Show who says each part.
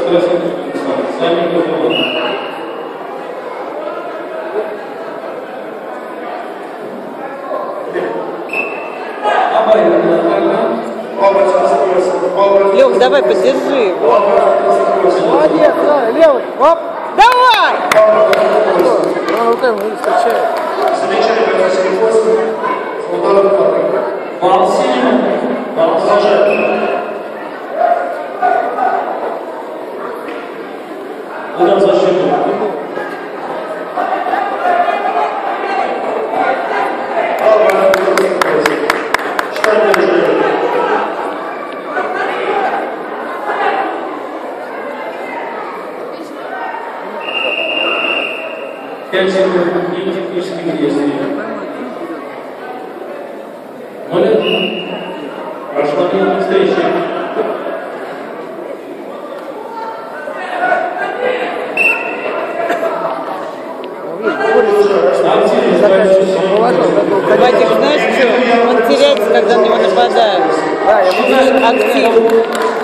Speaker 1: Лёх, давай, поддержи.
Speaker 2: Молодец, давай, левый, оп.
Speaker 1: Давай!
Speaker 2: Он вот там встречает.
Speaker 3: Удар защиту. Пять секунд и технических действий. 0-1. Прошла минута встречи.
Speaker 1: Вадик, знаешь что? Он теряется, когда на него нападают.
Speaker 2: Да, я буду
Speaker 1: актив.